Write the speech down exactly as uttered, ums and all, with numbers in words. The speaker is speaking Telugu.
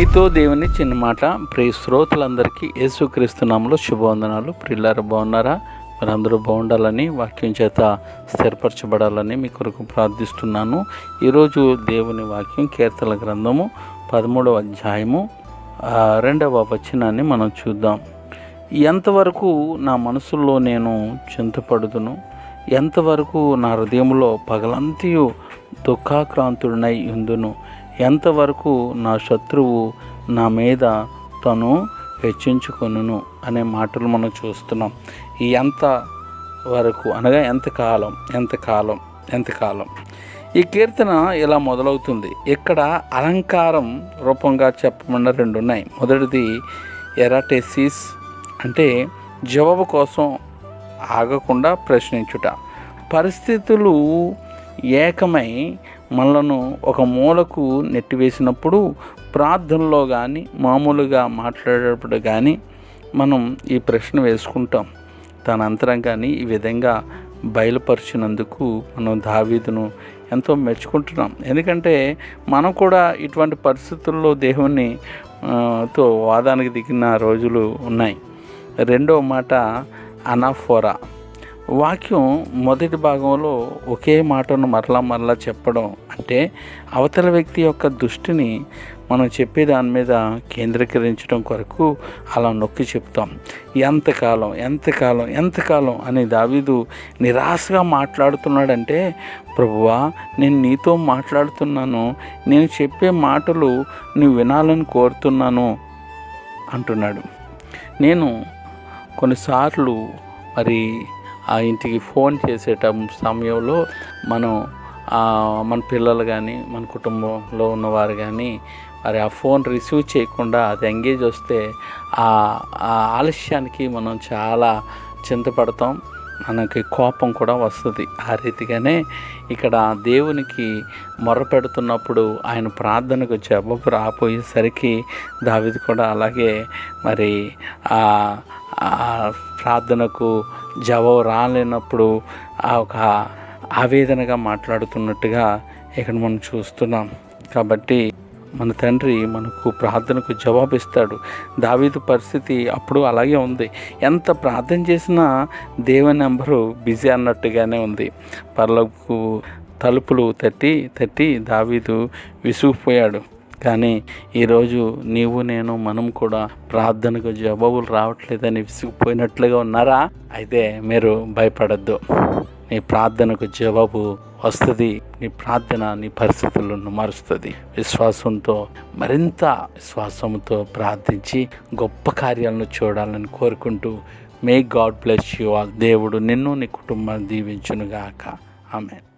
మీతో దేవుని చిన్న మాట. ప్రియ శ్రోతలందరికీ యేసుక్రీస్తు నామములో శుభవందనాలు. ప్రియులారా, బాగున్నారా? మీరందరూ బాగుండాలని, వాక్యం చేత స్థిరపరచబడాలని మీ కొరకు ప్రార్థిస్తున్నాను. ఈరోజు దేవుని వాక్యం కీర్తనల గ్రంథము పదమూడవ అధ్యాయము రెండవ వచనాన్ని మనం చూద్దాం. ఎంతవరకు నా మనసులో నేను చింతపడుదును, ఎంతవరకు నా హృదయంలో పగలంతయు దుఃఖాక్రాంతుడినై ఉందును, ఎంతవరకు నా శత్రువు నా మీద తను హెచ్చించుకొనును అనే మాటలు మనం చూస్తున్నాం. ఈ ఎంత వరకు అనగా ఎంతకాలం ఎంతకాలం ఎంతకాలం ఈ కీర్తన ఇలా మొదలవుతుంది. ఇక్కడ అలంకారం రూపంగా చెప్పమన్న రెండు ఉన్నాయి. మొదటిది ఎరాటెసిస్, అంటే జవాబు కోసం ఆగకుండా ప్రశ్నించుట. పరిస్థితులు ఏకమై మనలను ఒక మూలకు నెట్టివేసినప్పుడు, ప్రార్థనలో కానీ మామూలుగా మాట్లాడేటప్పుడు కానీ మనం ఈ ప్రశ్న వేసుకుంటాం. తన అంతరంగాన్ని ఈ విధంగా బయలుపరిచినందుకు మనం దావీదును ఎంతో మెచ్చుకుంటున్నాం. ఎందుకంటే మనం కూడా ఇటువంటి పరిస్థితుల్లో దేవుని తో వాదానికి దిగిన రోజులు ఉన్నాయి. రెండవ మాట అనాఫోరా. వాక్యం మొదటి భాగంలో ఒకే మాటను మరలా మరలా చెప్పడం అంటే అవతల వ్యక్తి యొక్క దృష్టిని మనం చెప్పే దాని మీద కేంద్రీకరించడం కొరకు అలా నొక్కి చెప్తాం. ఎంతకాలం ఎంతకాలం ఎంతకాలం అని దావీదు నిరాశగా మాట్లాడుతున్నాడంటే, ప్రభువా, నేను నీతో మాట్లాడుతున్నాను, నేను చెప్పే మాటలు నువ్వు వినాలని కోరుతున్నాను అంటున్నాడు. నేను కొన్నిసార్లు మరి ఆ ఇంటికి ఫోన్ చేసేట సమయంలో మనం మన పిల్లలు కానీ మన కుటుంబంలో ఉన్నవారు కానీ మరి ఆ ఫోన్ రిసీవ్ చేయకుండా అది ఎంగేజ్ వస్తే ఆ ఆలస్యానికి మనం చాలా చింతపడతాం, మనకి కోపం కూడా వస్తుంది. ఆ రీతిగానే ఇక్కడ దేవునికి మొరపెడుతున్నప్పుడు ఆయన ప్రార్థనకు జవాబు రాపోయేసరికి దావీదు కూడా అలాగే మరి ఆ ప్రార్థనకు జవాబు రాలేనప్పుడు ఆ ఒక ఆవేదనగా మాట్లాడుతున్నట్టుగా ఇక్కడ మనం చూస్తున్నాం. కాబట్టి మన తండ్రి మనకు ప్రార్థనకు జవాబిస్తాడు. దావీదు పరిస్థితి అప్పుడు అలాగే ఉంది. ఎంత ప్రార్థన చేసినా దేవుని నెంబరు బిజీ అన్నట్టుగానే ఉంది. పరలోకపు తలుపులు తట్టి తట్టి దావీదు విసిగిపోయాడు. కానీ ఈరోజు నీవు నేను మనం కూడా ప్రార్థనకు జవాబులు రావట్లేదని విసిగిపోయినట్లుగా ఉన్నారా? అయితే మీరు భయపడద్దు. నీ ప్రార్థనకు జవాబు వస్తుంది. నీ ప్రార్థన నీ పరిస్థితులను మారుస్తుంది. విశ్వాసంతో, మరింత విశ్వాసంతో ప్రార్థించి గొప్ప కార్యాలను చూడాలని కోరుకుంటూ, may God bless you all. దేవుడు నిన్ను నీ కుటుంబాన్ని దీవించునుగాక. ఆమేన్.